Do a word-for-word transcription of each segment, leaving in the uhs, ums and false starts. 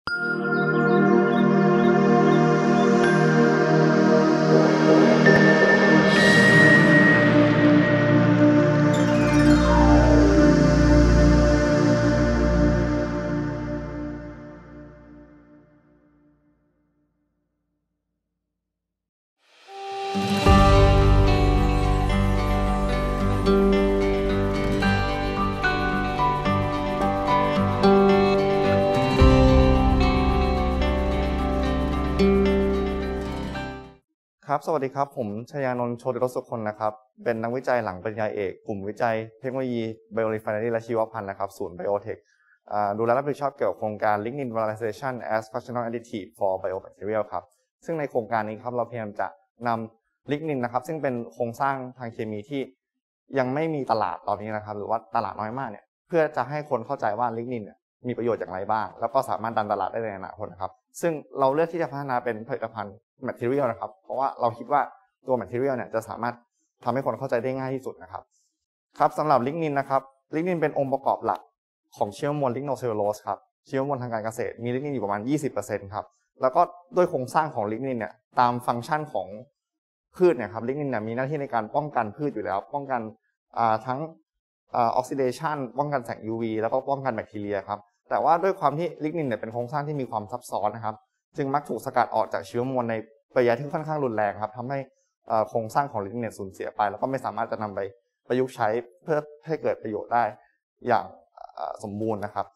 ครับสวัสดีครับผมชยานนท์ โชติรสสุคนนะครับเป็นนักวิจัยหลังปริญญาเอกกลุ่มวิจัยเทคโนโลยี Biorefinery และชีวพันธุ์นะครับศูนย์ Biotech ดูแลรับผิดชอบเกี่ยวกับโครงการ Lignin Valorization as Functional Additive for Biomaterial ครับซึ่งในโครงการนี้ครับเราพยายามจะนำ Lignin นะครับซึ่งเป็นโครงสร้างทางเคมีที่ยังไม่มีตลาดตอนนี้นะครับหรือว่าตลาดน้อยมากเนี่ยเพื่อจะให้คนเข้าใจว่า Lignin เนี่ยมีประโยชน์อย่างไรบ้างแล้วก็สามารถดันตลาดได้ในอนาคตนะครับซึ่งเราเลือกที่จะพัฒนาเป็นผลิตภัณฑ์ material นะครับเพราะว่าเราคิดว่าตัว material เนี่ยจะสามารถทำให้คนเข้าใจได้ง่ายที่สุดนะครับครับสำหรับ Lignin นะครับ Lignin เป็นองค์ประกอบหลักของเชื้อมวล Lignocellulose ครับเชื้อมวลทางการเกษตรมี Lignin อยู่ประมาณ ยี่สิบเปอร์เซ็นต์ ครับแล้วก็ด้วยโครงสร้างของ Lignin เนี่ยตามฟังก์ชันของพืชเนี่ยครับ Lignin เนี่ยมีหน้าที่ในการป้องกันพืชอยู่แล้วป้องกันทั้งออกซิเดชันป้องกันแสง ยู วี แล้วก็ป้องกันแบคทีเรียครับแต่ว่าด้วยความที่ Lignin เนี่ยเป็นโครงสร้างที่มีความซับซ้อนนะครับจึงมักถูกสกัดออกจากเชื้อมวลในระยะที่ค่อนข้างรุนแรงครับทำให้โครงสร้างของ Lignin สูญเสียไปแล้วก็ไม่สามารถจะนำไปประยุกต์ใช้เพื่อให้เกิดประโยชน์ได้อย่างสมบูรณ์นะครับ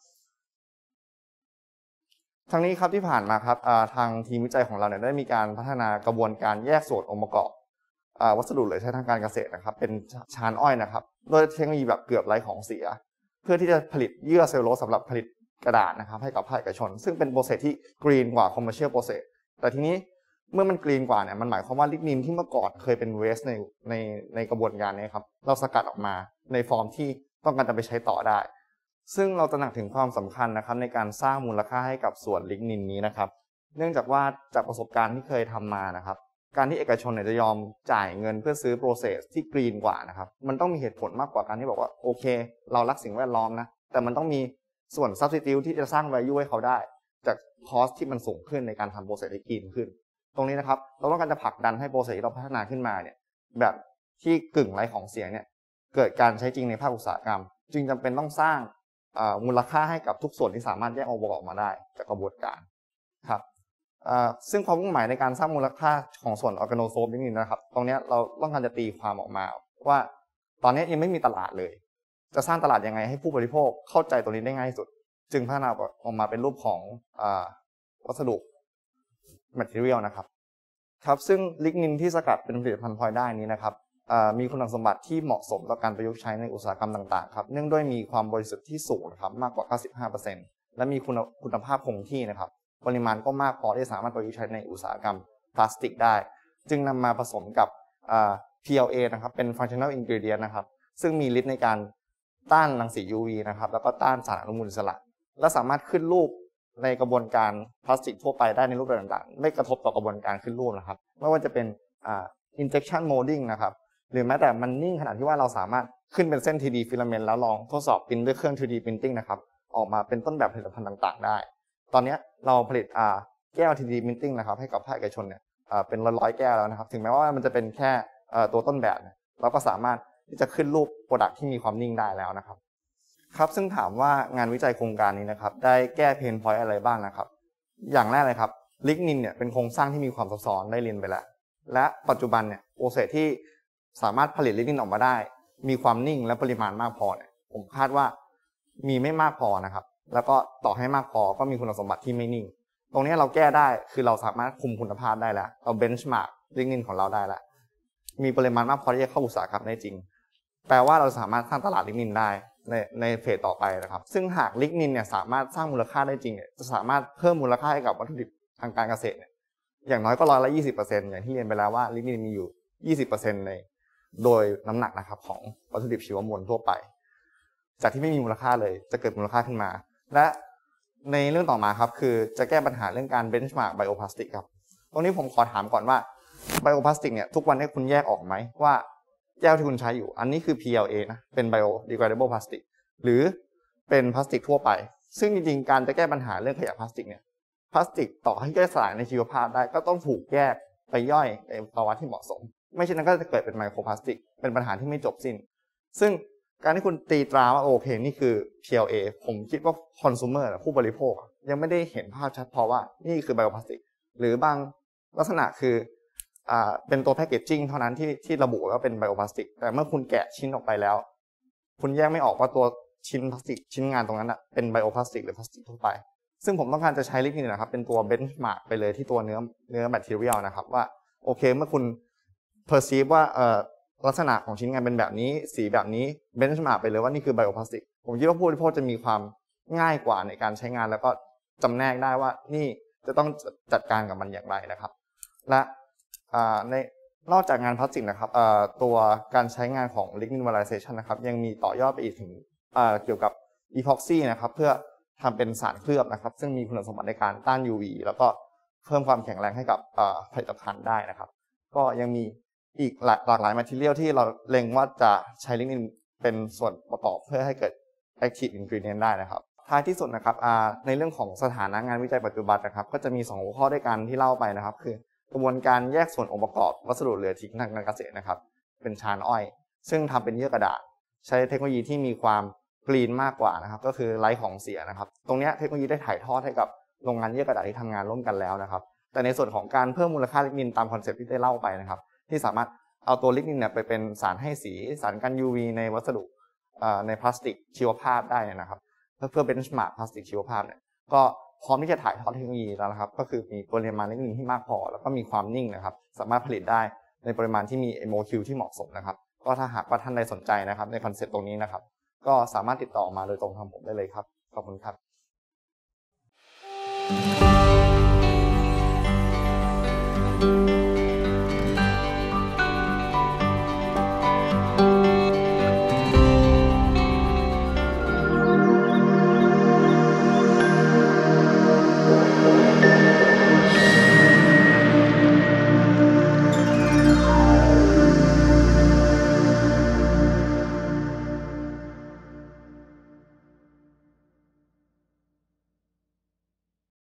ทั้งนี้ครับที่ผ่านมาครับทางทีมวิจัยของเราเนี่ยได้มีการพัฒนากระบวนการแยกส่วนองค์ประกอบวัสดุเหลือใช้ทางการเกษตรนะครับเป็นชานอ้อยนะครับโดยเทคโนโลยีแบบเกือบไร้ของเสียเพื่อที่จะผลิตเยื่อเซลลูโลสสำหรับผลิตกระดาษนะครับให้กับภาคเอกชนซึ่งเป็นโปรเซสที่กรีนกว่า commercial process แต่ทีนี้เมื่อมันกรีนกว่าเนี่ยมันหมายความว่าลิกนินที่เมื่อก่อนเคยเป็นเวสในในในกระบวนการนี้ครับเราสกัดออกมาในฟอร์มที่ต้องการจะไปใช้ต่อได้ซึ่งเราตระหนักถึงความสำคัญนะครับในการสร้างมูลค่าให้กับส่วนลิกนินนี้นะครับเนื่องจากว่าจากประสบการณ์ที่เคยทำมานะครับการที่เอกชนเนี่ยจะยอมจ่ายเงินเพื่อซื้อโปรเซสที่กรีนกว่านะครับมันต้องมีเหตุผลมากกว่าการที่บอกว่าโอเคเรารักสิ่งแวดล้อมนะแต่มันต้องมีส่วน substitute ที่จะสร้าง value ให้เขาได้จากคอสที่มันสูงขึ้นในการทำโปรเซสที่กรีนขึ้นตรงนี้นะครับเราต้องการจะผลักดันให้โปรเซสที่เราพัฒนาขึ้นมาเนี่ยแบบที่กึ่งไร้ของเสียเนี่ยเกิดการใช้จริงในภาคอุตสาหกรรมจึงจำเป็นต้องสร้างมูลค่าให้กับทุกส่วนที่สามารถแยกองค์ประกอบออกมาได้จากกระบวนการครับซึ่งความมุ่งหมายในการสร้างมูลค่าของส่วนออร์แกโนโซมนี่นะครับตรงนี้เราต้องการจะตีความออกมาว่าตอนนี้ยังไม่มีตลาดเลยจะสร้างตลาดยังไงให้ผู้บริโภคเข้าใจตรงนี้ได้ง่ายที่สุดจึงพัฒนาออกมาเป็นรูปของวัสดุ material นะครับครับซึ่งลิกนินที่สกัดเป็นผลิตภัณฑ์พลอยได้นี้นะครับมีคุณสมบัติที่เหมาะสมต่อการประยุกต์ใช้ในอุตสาหกรรมต่างๆครับเนื่องด้วยมีความบริสุทธิ์ที่สูงครับมากกว่า เก้าสิบห้าเปอร์เซ็นต์ และมีคุณคุณภาพคงที่นะครับปริมาณก็มากพอที่สามารถประยุกต์ใช้ในอุตสาหกรรมพลาสติกได้จึงนำมาผสมกับ พี แอล เอ นะครับเป็น functional ingredient นะครับซึ่งมีฤทธิ์ในการต้านรังสี ยู วี นะครับแล้วก็ต้านสารอนุมูลอิสระและสามารถขึ้นรูปในกระบวนการพลาสติกทั่วไปได้ในรูปแบบต่างๆไม่กระทบต่อกระบวนการขึ้นรูปนะครับไม่ว่าจะเป็น injection molding นะครับหรือแม้แต่มันนิ่งขนาดที่ว่าเราสามารถขึ้นเป็นเส้น ที ดี filament แล้วลองทดสอบพิมพ์ด้วยเครื่อง ทรี ดี printing นะครับออกมาเป็นต้นแบบผลิตภัณฑ์ต่างๆได้ตอนนี้เราผลิตแก้ว ทรี ดี printing นะครับให้กับภาคเอกชนเนี่ยเป็นร้อยๆแก้วแล้วนะครับถึงแม้ว่ามันจะเป็นแค่ตัวต้นแบบเราก็สามารถที่จะขึ้นรูป product ที่มีความนิ่งได้แล้วนะครับครับซึ่งถามว่างานวิจัยโครงการนี้นะครับได้แก้เพนพอยต์อะไรบ้างนะครับอย่างแรกเลยครับลิกนินเนี่ยเป็นโครงสร้างที่มีความซับซ้อนได้เรียนไปแล้วและปัจจุบันเนี่ยโปรเซสที่สามารถผลิตลิกนินออกมาได้มีความนิ่งและปริมาณมากพอเนี่ยผมคาดว่ามีไม่มากพอนะครับแล้วก็ต่อให้มากพอก็มีคุณสมบัติที่ไม่นิ่งตรงนี้เราแก้ได้คือเราสามารถคุมคุณภาพได้แล้วเราเบนช์มาร์กลิกนินของเราได้แล้วมีปริมาณมากพอที่จะเข้าอุตสาหกรรมได้จริงแปลว่าเราสามารถสร้างตลาดลิกนินได้ในในเฟสต่อไปนะครับซึ่งหากลิกนินเนี่ยสามารถสร้างมูลค่าได้จริงเนี่ยจะสามารถเพิ่มมูลค่าให้กับวัตถุดิบทางการเกษตรเนี่ยอย่างน้อยก็ร้อยละยี่สิบเปอร์เซ็นต์อย่างที่เรียนไปแล้วว่าลิกนินมีอยู่ยี่สิบเปอร์เซ็นต์ในโดยน้ำหนักนะครับของวัตถุดิบชีวมวลทั่วไปจากที่ไม่มีมูลค่าเลยจะเกิดมูลค่าขึ้นมาและในเรื่องต่อมาครับคือจะแก้ปัญหาเรื่องการเบนช์มาร์กไบโอพลาสติกครับตรงนี้ผมขอถามก่อนว่าไบโอพลาสติกเนี่ยทุกวันนี้คุณแยกออกไหมว่าแก้วที่คุณใช้อยู่อันนี้คือ พี แอล เอ นะเป็น biodegradable plastic หรือเป็นพลาสติกทั่วไปซึ่งจริงๆการจะแก้ปัญหาเรื่องขยะพลาสติกเนี่ยพลาสติกต่อให้ย่อยสลายในชีวภาพได้ก็ต้องถูกแยกไปย่อยในภาวะที่เหมาะสมไม่เช่นนั้นก็จะเกิดเป็นไมโครพลาสติกเป็นปัญหาที่ไม่จบสิ้นซึ่งการที่คุณตีตราว่าโอเคนี่คือ พี แอล เอ ผมคิดว่าคอน sumer ผู้บริโภคยังไม่ได้เห็นภาพชัดพอว่านี่คือไบโอพลาสติกหรือบางลักษณะคืออ่าเป็นตัวแพคเกจจิ้งเท่านั้นที่ที่ระบุว่าเป็นไบโอพลาสติกแต่เมื่อคุณแกะชิ้นออกไปแล้วคุณแยกไม่ออกว่าตัวชิ้นพลาสติกชิ้นงานตรงนั้นเป็นไบโอพลาสติกหรือพลาสติกทั่วไปซึ่งผมต้องการจะใช้ลิกนินนะครับเป็นตัวเบนช์มาร์กไปเลยที่ตัวเนื้อเนื้อแมททีเรียลนะครับว่าโอเคเมื่อคุณ perceive ว่าเอ่อลักษณะของชิ้นงานเป็นแบบนี้สีแบบนี้เบนช์มาร์กไปเลยว่านี่คือไบโอพลาสติกผมคิดว่าผู้บริโภคจะมีความง่ายกว่าในการใช้งานแล้วก็จำแนกได้ว่านี่จะต้องจัดการกับมันอย่างไรนะครับและในนอกจากงานพลาสติกนะครับตัวการใช้งานของ Lignin Valorization นะครับยังมีต่อยอดไปอีกถึงเกี่ยวกับ Epoxy นะครับเพื่อทำเป็นสารเคลือบนะครับซึ่งมีคุณสมบัติในการต้าน ยู วี แล้วก็เพิ่มความแข็งแรงให้กับผลิตภัณฑ์ได้นะครับก็ยังมีอีกหลากหลาย material ที่เราเล็งว่าจะใช้ Lignin เป็นส่วนประกอบเพื่อให้เกิด active ingredient ได้นะครับท้ายที่สุดนะครับในเรื่องของสถานะงานวิจัยปัจจุบันนะครับก็จะมีสองหัวข้อด้วยกันที่เล่าไปนะครับคือกระบวนการแยกส่วนองค์ประกอบวัสดุเหลือทิ้งทางการเกษตรนะครับเป็นชานอ้อยซึ่งทำเป็นเยื่อกระดาษใช้เทคโนโลยีที่มีความกรีนมากกว่านะครับก็คือไร้ของเสียนะครับตรงนี้เทคโนโลยีได้ถ่ายทอดให้กับโรงงานเยื่อกระดาษที่ทำงานร่วมกันแล้วนะครับแต่ในส่วนของการเพิ่มมูลค่าลิกนินตามคอนเซ็ปต์ที่ได้เล่าไปนะครับที่สามารถเอาตัวลิกนินเนี่ยไปเป็นสารให้สีสารกัน ยู วี ในวัสดุในพลาสติกชีวภาพได้นะครับเพื่อเบนช์มาร์กพลาสติกชีวภาพเนี่ยก็พร้อมที่จะถ่ายทอดเทคโนโลยีแล้วนะครับก็คือมีปริมาณลิกนินที่มากพอแล้วก็มีความนิ่งนะครับสามารถผลิตได้ในปริมาณที่มีโมเลกุลที่เหมาะสมนะครับก็ถ้าหากว่าท่านใดสนใจนะครับในคอนเซ็ปต์ตรงนี้นะครับก็สามารถติดต่อมาโดยตรงทางผมได้เลยครับขอบคุณครับ